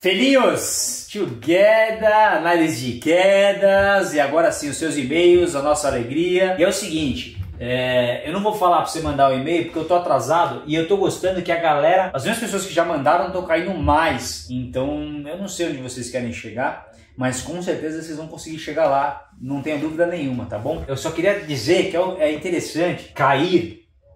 Felinhos, together, análise de quedas e agora sim os seus e-mails, a nossa alegria. E é o seguinte, eu não vou falar para você mandar o e-mail porque eu tô atrasado e eu tô gostando que a galera, as mesmas pessoas que já mandaram estão caindo mais. Então eu não sei onde vocês querem chegar, mas com certeza vocês vão conseguir chegar lá, não tenha dúvida nenhuma, tá bom? Eu só queria dizer que é interessante cair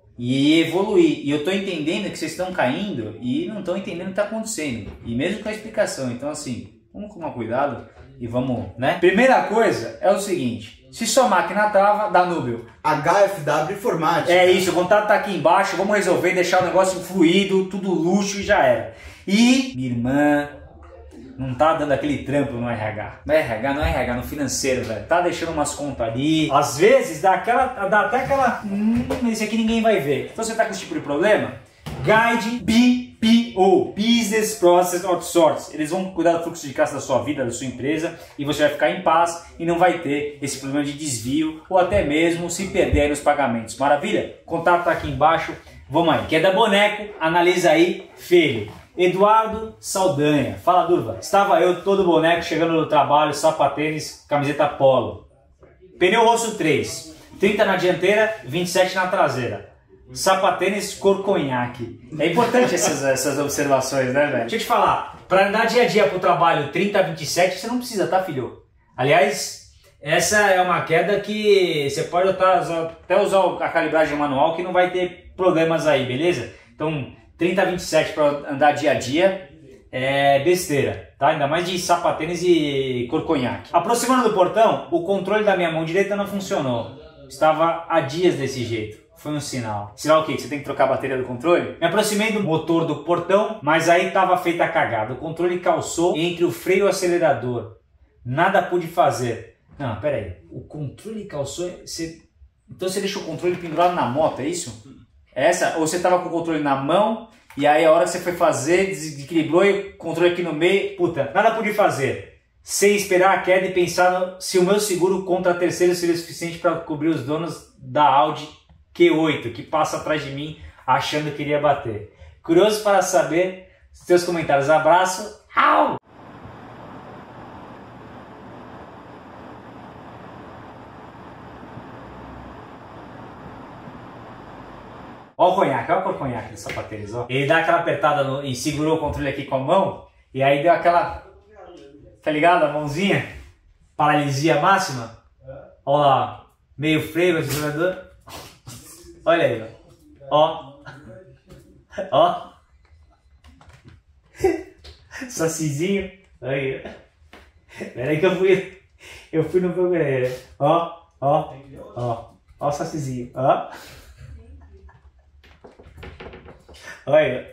e evoluir. E eu tô entendendo que vocês estão caindo e não estão entendendo o que está acontecendo. E mesmo com a explicação. Então assim, vamos tomar cuidado e vamos, né? Primeira coisa é o seguinte. Se sua máquina trava, dá Núbio. HFW Informática. É isso, o contato tá aqui embaixo. Vamos resolver, deixar o negócio fluido, tudo luxo e já era. E minha irmã não tá dando aquele trampo no RH. No RH, no financeiro, velho. Tá deixando umas contas ali. Às vezes dá até aquela... esse aqui ninguém vai ver. Então você tá com esse tipo de problema? Guide BPO, Business Process Outsource. Eles vão cuidar do fluxo de caixa da sua vida, da sua empresa, e você vai ficar em paz e não vai ter esse problema de desvio ou até mesmo se perder nos pagamentos. Maravilha? O contato tá aqui embaixo. Vamos aí. Quer dar boneco? Analisa aí, filho. Eduardo Saldanha. Fala, Durva. Estava eu todo boneco chegando no trabalho, sapatênis, camiseta polo. Pneu rosto 3. 30 na dianteira, 27 na traseira. Sapatênis cor conhaque. É importante essas observações, né, velho? Deixa eu te falar. Para andar dia a dia pro trabalho 30 a 27, você não precisa, tá, filho? Aliás, essa é uma queda que você pode até usar a calibragem manual que não vai ter problemas aí, beleza? Então... 30 a 27 para andar dia a dia é besteira, tá? Ainda mais de sapatênis e cor conhaque. Aproximando do portão, o controle da minha mão direita não funcionou. Estava há dias desse jeito. Foi um sinal. Sinal o quê? Que você tem que trocar a bateria do controle? Me aproximei do motor do portão, mas aí estava feita a cagada. O controle calçou entre o freio e o acelerador. Nada pude fazer. Não, pera aí. O controle calçou... Então você deixou o controle pendurado na moto, é isso? Essa, ou você tava com o controle na mão e aí a hora que você foi fazer, desequilibrou e o controle aqui no meio, puta, nada pude fazer. Sem esperar a queda e pensar se o meu seguro contra terceiro seria suficiente para cobrir os donos da Audi Q8, que passa atrás de mim achando que iria bater. Curioso para saber seus comentários. Abraço. Au! Olha o conhaque, olha a cor conhaque do sapatênis, ó. Ele dá aquela apertada e segurou o controle aqui com a mão, e aí deu aquela, tá ligado? A mãozinha, paralisia máxima. Olha lá, meio freio, acelerador. Olha aí, ó. Ó. Sacizinho. Aí. Pera aí que eu fui no programa. Ó. Ó o sacizinho, ó. Olha.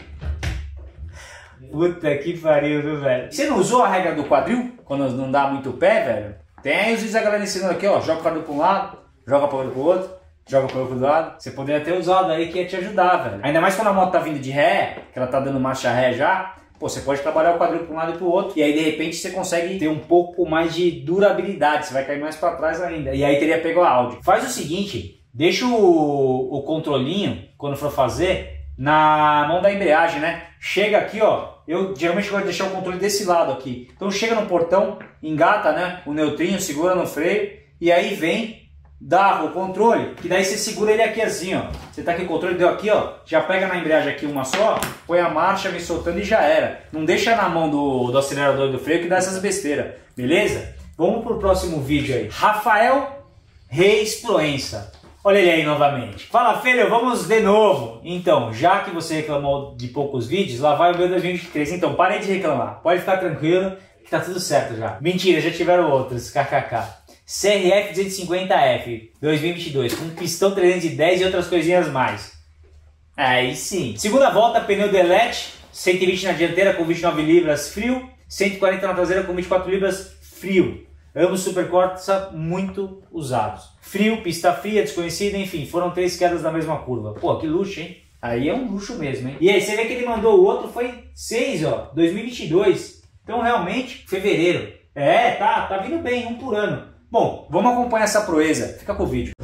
Puta que pariu, viu, velho? Você não usou a regra do quadril? Quando não dá muito pé, velho? Tem aí os vídeos agradecendo aqui, ó. Joga o quadril para um lado, joga o quadril pro outro, joga o outro lado. Você poderia ter usado aí que ia te ajudar, velho. Ainda mais quando a moto tá vindo de ré, que ela tá dando marcha ré já. Pô, você pode trabalhar o quadril para um lado e pro outro. E aí, de repente, você consegue ter um pouco mais de durabilidade. Você vai cair mais para trás ainda. E aí teria pego a Audi. Faz o seguinte, deixa o controlinho, quando for fazer... na mão da embreagem, né? Chega aqui, ó. Eu geralmente gosto de deixar o controle desse lado aqui. Então chega no portão, engata, né? O neutrinho, segura no freio e aí vem, dá o controle, que daí você segura ele aqui assim, ó. Você tá aqui o controle, deu aqui, ó. Já pega na embreagem aqui uma só, põe a marcha, vem soltando e já era. Não deixa na mão do acelerador e do freio que dá essas besteiras, beleza? Vamos pro próximo vídeo aí. Rafael Reis Proença. Olha ele aí novamente. Fala, filho, vamos de novo. Então, já que você reclamou de poucos vídeos, lá vai o meu 2023. Então, parei de reclamar. Pode ficar tranquilo que tá tudo certo já. Mentira, já tiveram outros. KKK. CRF 250F 2022 com pistão 310 e outras coisinhas mais. Aí sim. Segunda volta, pneu Delete, 120 na dianteira com 29 libras frio, 140 na traseira com 24 libras frio. Ambos Super Corsa muito usados. Frio, pista fria, desconhecida, enfim, foram 3 quedas na mesma curva. Pô, que luxo, hein? Aí é um luxo mesmo, hein? E aí, você vê que ele mandou o outro, foi 6, ó, 2022. Então, realmente, fevereiro. É, tá vindo bem, um por ano. Bom, vamos acompanhar essa proeza. Fica com o vídeo.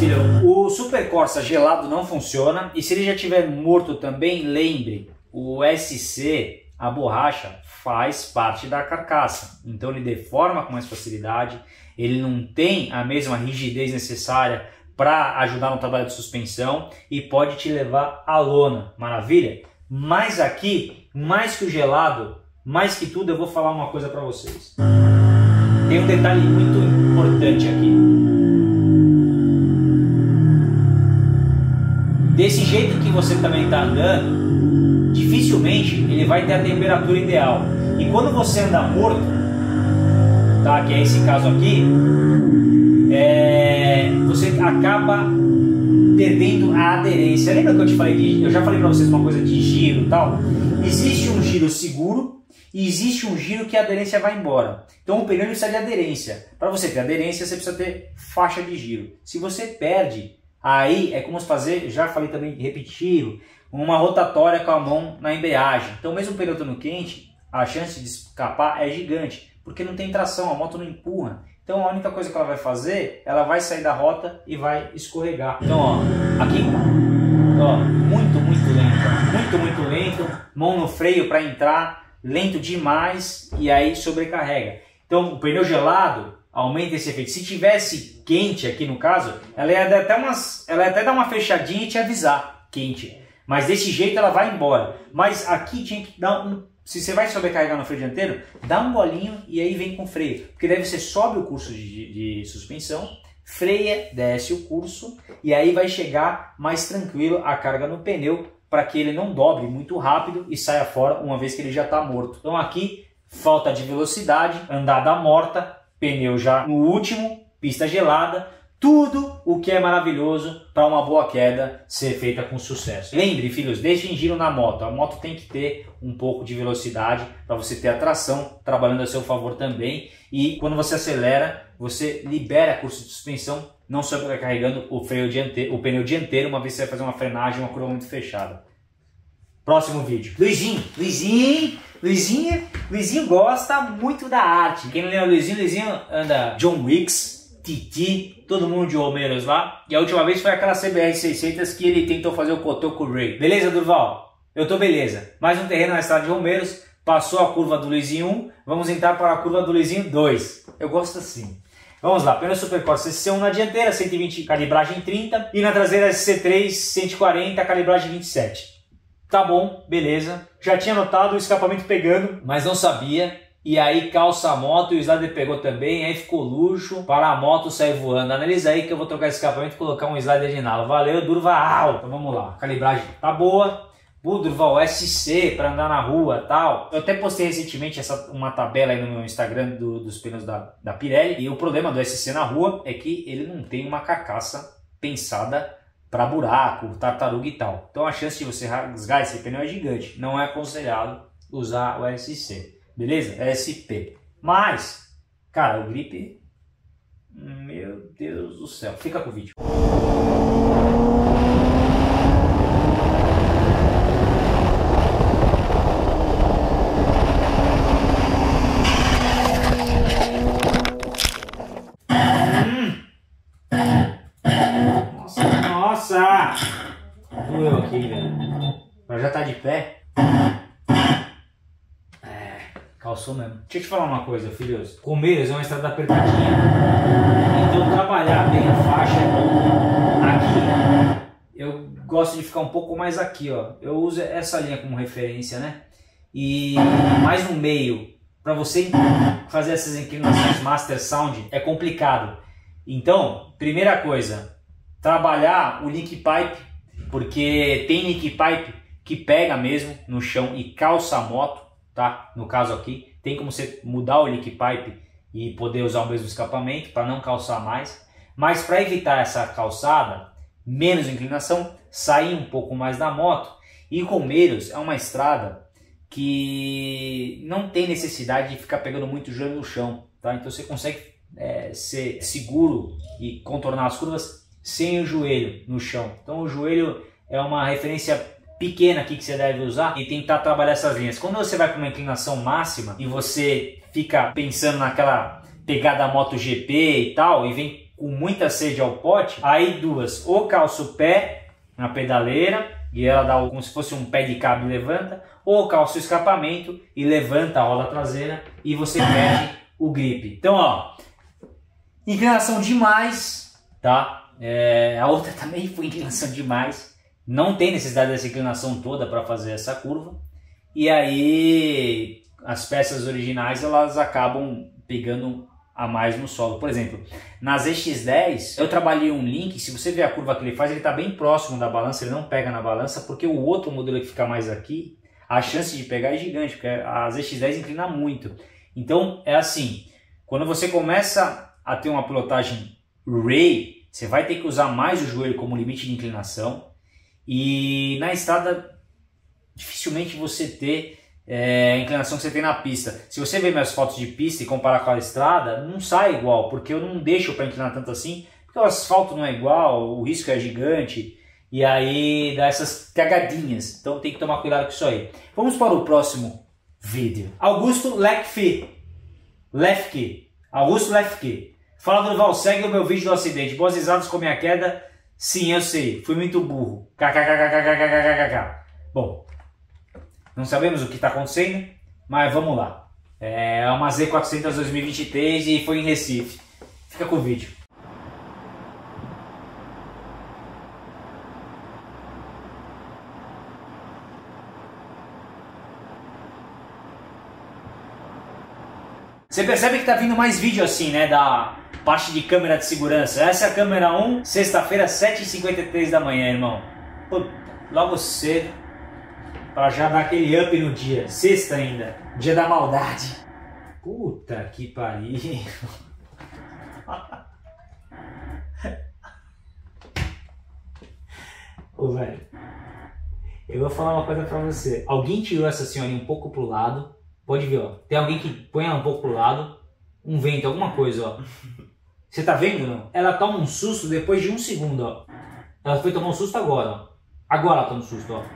filho, o Super Corsa gelado não funciona e se ele já estiver morto também, lembre, o SC, a borracha, faz parte da carcaça, então ele deforma com mais facilidade, ele não tem a mesma rigidez necessária para ajudar no trabalho de suspensão e pode te levar à lona, maravilha? Mas aqui, mais que o gelado, mais que tudo, eu vou falar uma coisa para vocês. Tem um detalhe muito importante aqui. Desse jeito que você também está andando, dificilmente ele vai ter a temperatura ideal. E quando você anda morto, tá? Que é esse caso aqui, você acaba perdendo a aderência. Lembra que eu te falei eu já falei para vocês uma coisa de giro e tal? Existe um giro seguro e existe um giro que a aderência vai embora. Então o pneu precisa de aderência. Para você ter aderência, você precisa ter faixa de giro. Se você perde, aí é como se fazer, já falei também repetitivo, uma rotatória com a mão na embreagem. Então mesmo o pneu estando quente, a chance de escapar é gigante, porque não tem tração, a moto não empurra. Então a única coisa que ela vai fazer, ela vai sair da rota e vai escorregar. Então ó, aqui, ó, muito lento, muito lento, mão no freio para entrar, lento demais e aí sobrecarrega. Então o pneu gelado aumenta esse efeito. Se tivesse quente aqui no caso, ela ia até dar uma fechadinha e te avisar, quente. Mas desse jeito ela vai embora. Mas aqui tinha que dar se você vai sobrecarregar no freio dianteiro, dá um golinho e aí vem com freio. Porque daí você sobe o curso de suspensão, freia, desce o curso e aí vai chegar mais tranquilo a carga no pneu para que ele não dobre muito rápido e saia fora uma vez que ele já está morto. Então aqui, falta de velocidade, andada morta, pneu já no último, pista gelada, tudo o que é maravilhoso para uma boa queda ser feita com sucesso. Lembre, filhos, deixem giro na moto. A moto tem que ter um pouco de velocidade para você ter a tração trabalhando a seu favor também. E quando você acelera, você libera curso de suspensão, não sobrecarregando o pneu dianteiro, uma vez que você vai fazer uma frenagem, uma curva muito fechada. Próximo vídeo. Luizinho gosta muito da arte. Quem não lembra Luizinho anda John Wicks, Titi, todo mundo de Romeiros lá. E a última vez foi aquela CBR 600 que ele tentou fazer o cotoco Ray. Beleza, Durval? Eu tô beleza. Mais um terreno na estrada de Romeiros. Passou a curva do Luizinho 1. Vamos entrar para a curva do Luizinho 2. Eu gosto assim. Vamos lá. Pneu Super Corsa SC1 na dianteira, 120, calibragem 30. E na traseira SC3, 140, calibragem 27. Tá bom, beleza. Já tinha notado o escapamento pegando, mas não sabia. E aí calça a moto e o slider pegou também, aí ficou luxo para a moto sair voando. Analisa aí que eu vou trocar esse escapamento e colocar um slider de nala. Valeu, Durval! Então vamos lá, calibragem tá boa. Durval SC para andar na rua e tal. Eu até postei recentemente uma tabela aí no meu Instagram dos pneus da Pirelli. E o problema do SC na rua é que ele não tem uma carcaça pensada para buraco, tartaruga e tal. Então a chance de você rasgar esse pneu é gigante. Não é aconselhado usar o SC. Beleza? SP. Mas, cara, o grip... Meu Deus do céu. Fica com o vídeo. Nossa! Doeu aqui, velho. Mas já tá de pé. Calçou mesmo. Deixa eu te falar uma coisa, filhos. Romeiros é uma estrada apertadinha. Então trabalhar bem a faixa é bom. Aqui, eu gosto de ficar um pouco mais aqui, ó. Eu uso essa linha como referência, né? E mais no meio. Para você fazer essas inclinações Master Sound é complicado. Então, primeira coisa, trabalhar o link pipe. Porque tem link pipe que pega mesmo no chão e calça a moto. Tá? No caso aqui, tem como você mudar o leak pipe e poder usar o mesmo escapamento para não calçar mais. Mas para evitar essa calçada, menos inclinação, sair um pouco mais da moto. E Romeiros é uma estrada que não tem necessidade de ficar pegando muito joelho no chão. Tá? Então você consegue ser seguro e contornar as curvas sem o joelho no chão. Então o joelho é uma referência pequena aqui que você deve usar e tentar trabalhar essas linhas. Quando você vai para uma inclinação máxima e você fica pensando naquela pegada MotoGP e tal, e vem com muita sede ao pote, aí duas, ou calça o pé na pedaleira e ela dá como se fosse um pé de cabo e levanta, ou calça o escapamento e levanta a roda traseira e você perde o grip. Então, ó, inclinação demais, tá? A outra também foi inclinação demais, não tem necessidade dessa inclinação toda para fazer essa curva, e aí as peças originais elas acabam pegando a mais no solo. Por exemplo, na ZX10 eu trabalhei um link, se você ver a curva que ele faz, ele está bem próximo da balança, ele não pega na balança, porque o outro modelo que fica mais aqui, a chance de pegar é gigante, porque a ZX10 inclina muito. Então é assim, quando você começa a ter uma pilotagem Ray, você vai ter que usar mais o joelho como limite de inclinação, e na estrada dificilmente você ter a inclinação que você tem na pista. Se você ver minhas fotos de pista e comparar com a estrada, não sai igual, porque eu não deixo para inclinar tanto assim, porque o asfalto não é igual, o risco é gigante, e aí dá essas cagadinhas. Então tem que tomar cuidado com isso aí. Vamos para o próximo vídeo. Augusto Lefke. Augusto Lefke. Fala, Durval, segue o meu vídeo do acidente. Boas risadas com minha queda. Sim, eu sei, fui muito burro. KKKKKKKKK. Bom, não sabemos o que está acontecendo, mas vamos lá. É uma Z400 2023 e foi em Recife. Fica com o vídeo. Você percebe que tá vindo mais vídeo assim, né, da parte de câmera de segurança. Essa é a câmera 1, sexta-feira, 7h53 da manhã, irmão. Puta, logo cedo, para já dar aquele up no dia. Sexta ainda, dia da maldade. Puta que pariu. Ô, velho, eu vou falar uma coisa pra você. Alguém tirou essa senhorinha um pouco pro lado. Pode ver, ó. Tem alguém que põe ela um pouco pro lado. Um vento, alguma coisa, ó. Você tá vendo, não? Ela toma um susto depois de 1 segundo, ó. Ela foi tomar um susto agora, ó. Agora ela toma um susto, ó.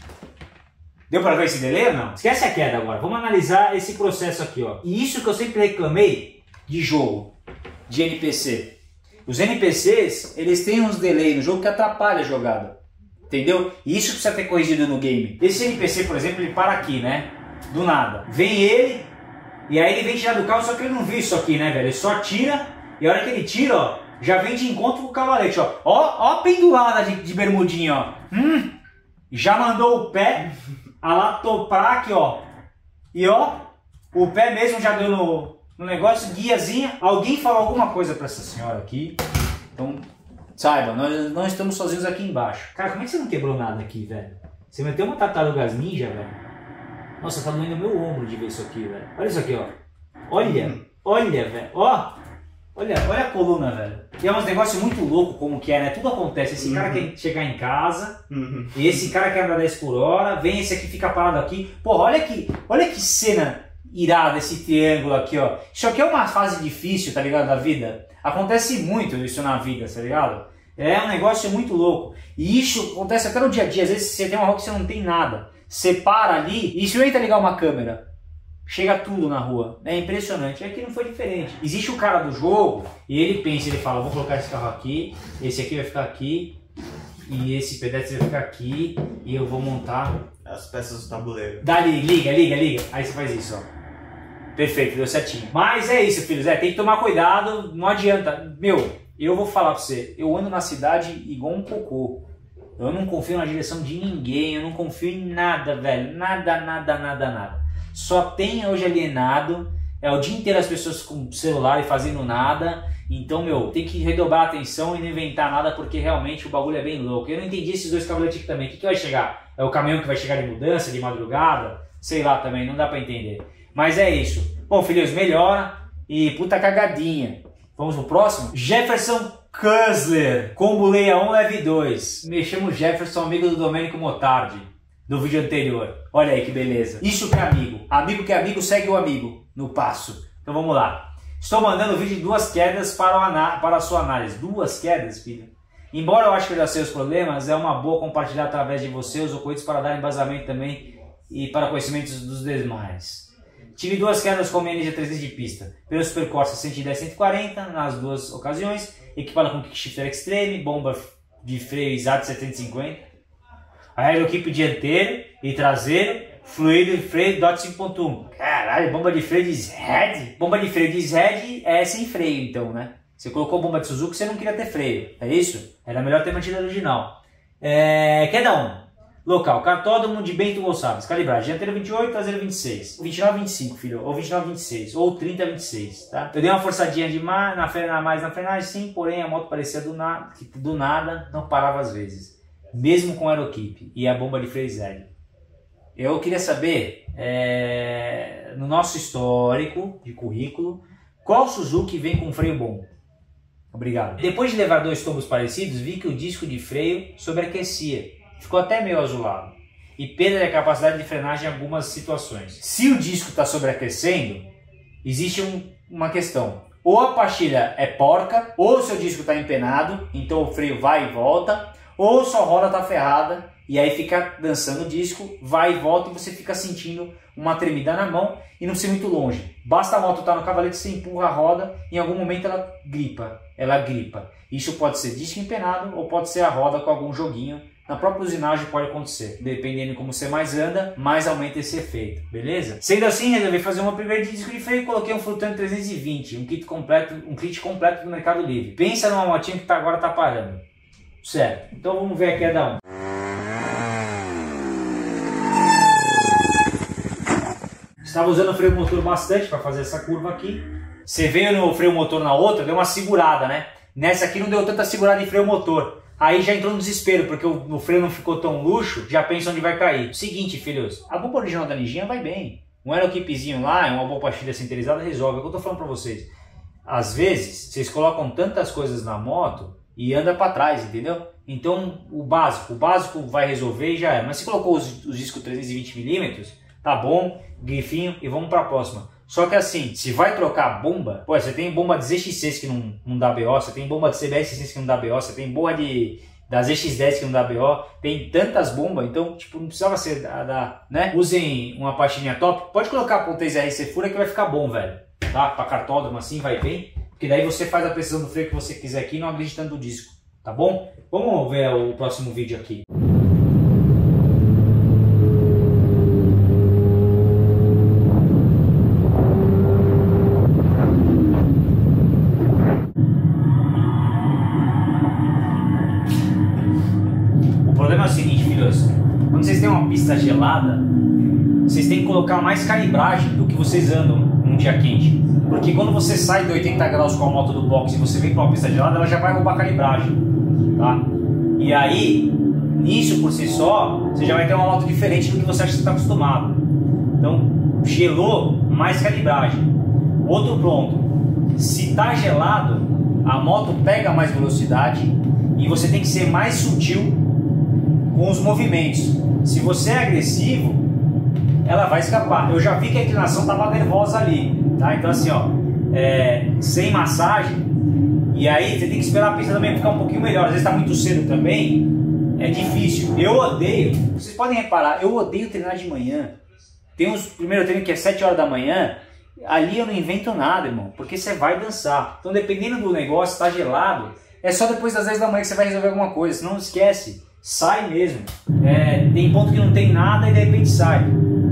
Deu pra ver esse delay ou não? Esquece a queda agora. Vamos analisar esse processo aqui, ó. E isso que eu sempre reclamei de jogo, de NPC. Os NPCs, eles têm uns delay no jogo que atrapalha a jogada. Entendeu? E isso precisa ter corrigido no game. Esse NPC, por exemplo, ele para aqui, né? Do nada. Vem ele, e aí ele vem tirar do carro, só que ele não viu isso aqui, né, velho? Ele só tira, e a hora que ele tira, ó, já vem de encontro com o cavalete, ó. Ó a pendulada de bermudinha, ó. Já mandou o pé a lá topar aqui, ó. E ó, o pé mesmo já deu no negócio, guiazinha. Alguém falou alguma coisa pra essa senhora aqui. Então, saiba, nós não estamos sozinhos aqui embaixo. Cara, como é que você não quebrou nada aqui, velho? Você meteu uma tartarugas ninja, velho? Nossa, tá doendo meu ombro de ver isso aqui, velho. Olha isso aqui, ó. Olha, velho. Ó. Olha a coluna, velho. E é um negócio muito louco como que é, né? Tudo acontece. Esse cara quer chegar em casa, e esse cara quer andar 10 por hora, vem esse aqui, fica parado aqui. Porra, olha que cena irada esse triângulo aqui, ó. Isso aqui é uma fase difícil, tá ligado, da vida. Acontece muito isso na vida, tá ligado? É um negócio muito louco. E isso acontece até no dia a dia. Às vezes você tem uma rua que você não tem nada. Você para ali e se eu entrar ligar uma câmera, chega tudo na rua. É impressionante. Aqui não foi diferente. Existe o cara do jogo e ele pensa, ele fala, vou colocar esse carro aqui, esse aqui vai ficar aqui, e esse pedestre vai ficar aqui, e eu vou montar as peças do tabuleiro. Dali, liga. Aí você faz isso, ó. Perfeito, deu certinho. Mas é isso, filhos. Tem que tomar cuidado, não adianta. Meu, eu vou falar pra você, eu ando na cidade igual um cocô. Eu não confio na direção de ninguém, eu não confio em nada, velho. Nada. Só tem hoje alienado, é o dia inteiro as pessoas com celular e fazendo nada. Então, meu, tem que redobrar a atenção e não inventar nada, porque realmente o bagulho é bem louco. Eu não entendi esses dois cavaletes aqui também. O que vai chegar? É o caminhão que vai chegar de mudança, de madrugada? Sei lá também, não dá pra entender. Mas é isso. Bom, filhos, melhora e puta cagadinha. Vamos pro próximo? Jefferson Kussler, Combo Leia 1 Leve 2. Me chamo Jefferson, amigo do Domênico Motardi, do vídeo anterior. Olha aí que beleza. Isso que é amigo. Amigo que é amigo segue o amigo no passo. Então vamos lá. Estou mandando o vídeo de 2 quedas para a sua análise. 2 quedas, filho? Embora eu acho que eu já sei os problemas, é uma boa compartilhar através de você os ocorridos para dar embasamento também e para conhecimentos dos demais. Tive 2 quedas com minha Ninja 3D de pista, pelos percursos 110 e 140 nas 2 ocasiões, equipada com Kick Shifter Extreme, bomba de freio ISAT 750, aeroquipe dianteiro e traseiro, fluido e freio DOT 5.1. Caralho, bomba de freio de Z. Bomba de freio de Z é sem freio então, né? Você colocou bomba de Suzuki, você não queria ter freio, é isso? Era melhor ter mantido a original. Cada um. Local, cartódromo de Bento Gonçalves, calibragem, dianteiro 28, traseiro 26, 29, 25, filho, ou 29, 26, ou 30, 26, tá? Eu dei uma forçadinha de mais na frenagem, sim, porém a moto parecia do nada, não parava às vezes, mesmo com aeroquipe e a bomba de freio Z. Eu queria saber, no nosso histórico de currículo, qual Suzuki vem com freio bom? Obrigado. Depois de levar 2 tombos parecidos, vi que o disco de freio sobreaquecia. Ficou até meio azulado. E perda a capacidade de frenagem em algumas situações. Se o disco está sobreaquecendo, existe uma questão. Ou a pastilha é porca, ou o seu disco está empenado, então o freio vai e volta, ou sua roda está ferrada, e aí fica dançando o disco, vai e volta, e você fica sentindo uma tremida na mão e não precisa ir muito longe. Basta a moto estar no cavalete, você empurra a roda, em algum momento ela gripa. Isso pode ser disco empenado, ou pode ser a roda com algum joguinho. Na própria usinagem pode acontecer, dependendo de como você mais anda, mais aumenta esse efeito, beleza? Sendo assim, resolvi fazer uma primeira disco de freio e coloquei um Fluturno 320, um kit completo do Mercado Livre. Pensa numa motinha que agora tá parando. Certo, então vamos ver a queda 1. Estava usando o freio motor bastante para fazer essa curva aqui. Você veio no freio motor na outra, deu uma segurada, né? Nessa aqui não deu tanta segurada em freio motor. Aí já entrou no desespero, porque o freio não ficou tão luxo, já pensa onde vai cair. Seguinte, filhos, a bomba original da Ninjinha vai bem. Um aeroquipezinho lá, uma boa pastilha sinterizada resolve. É o que eu tô falando pra vocês. Às vezes, vocês colocam tantas coisas na moto e anda pra trás, entendeu? Então, o básico vai resolver e já é. Mas se colocou os discos 320mm, tá bom, grifinho e vamos pra próxima. Só que assim, se vai trocar a bomba, pô, você tem bomba de ZX6 que não dá BO, você tem bomba de CBR6 que não dá BO, você tem bomba da ZX10 que não dá BO, tem tantas bombas, então tipo, não precisava ser né? Usem uma pastilhinha top, pode colocar a Pontes RC Fura que vai ficar bom, velho, tá? Pra cartódromo assim, vai bem, porque daí você faz a precisão do freio que você quiser aqui e não agride tanto o disco, tá bom? Vamos ver o próximo vídeo aqui. Quando vocês têm uma pista gelada, vocês têm que colocar mais calibragem do que vocês andam num dia quente. Porque quando você sai de 80 graus com a moto do box e você vem para uma pista gelada, ela já vai roubar calibragem, tá? E aí, nisso por si só, você já vai ter uma moto diferente do que você acha que está acostumado. Então, gelou, mais calibragem. Outro ponto, se está gelado, a moto pega mais velocidade e você tem que ser mais sutil com os movimentos. Se você é agressivo, ela vai escapar. Eu já vi que a inclinação estava nervosa ali, tá? Então assim, ó, sem massagem, e aí você tem que esperar a pista também ficar um pouquinho melhor. Às vezes está muito cedo também, é difícil. Eu odeio, vocês podem reparar, eu odeio treinar de manhã. Tem uns primeiro treino que é 7 horas da manhã, ali eu não invento nada, irmão, porque você vai dançar. Então dependendo do negócio, está gelado, é só depois das 10 da manhã que você vai resolver alguma coisa, senão não esquece. Sai mesmo. Tem ponto que não tem nada e de repente sai.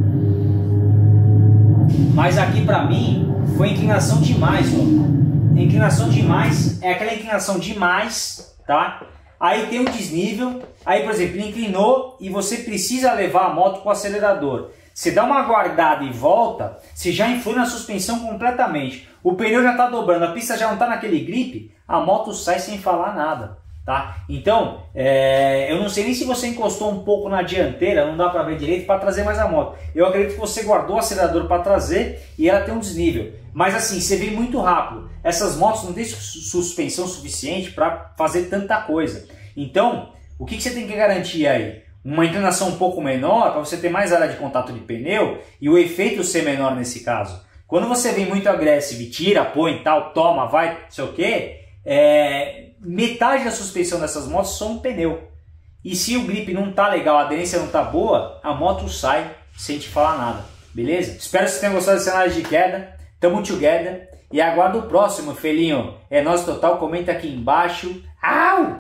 Mas aqui pra mim foi inclinação demais, ó. Inclinação demais é aquela inclinação demais, tá? Aí tem um desnível. Aí, por exemplo, ele inclinou e você precisa levar a moto com o acelerador. Você dá uma guardada e volta, você já influi na suspensão completamente. O pneu já está dobrando, a pista já não está naquele grip, a moto sai sem falar nada. Tá? Então, eu não sei nem se você encostou um pouco na dianteira, não dá para ver direito, para trazer mais a moto. Eu acredito que você guardou o acelerador para trazer e ela tem um desnível. Mas assim, você vem muito rápido. Essas motos não têm suspensão suficiente para fazer tanta coisa. Então, o que você tem que garantir aí? Uma inclinação um pouco menor, para você ter mais área de contato de pneu e o efeito ser menor nesse caso. Quando você vem muito agressivo e tira, põe, tal, toma, vai, não sei o que, metade da suspensão dessas motos são um pneu. E se o grip não tá legal, a aderência não tá boa, a moto sai sem te falar nada. Beleza? Espero que vocês tenham gostado desse análise de queda. Tamo together. E aguardo o próximo, felinho. É nosso total. Comenta aqui embaixo. Au!